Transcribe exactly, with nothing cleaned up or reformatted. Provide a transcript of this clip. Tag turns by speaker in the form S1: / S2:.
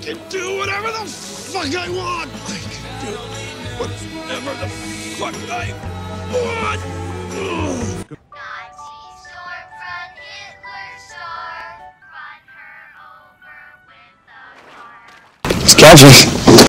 S1: can do whatever the fuck I want. I can do whatever the fuck I want. Ugh.
S2: Nazi Stormfront, Hitler star, run her over with a car.
S3: Sketchy.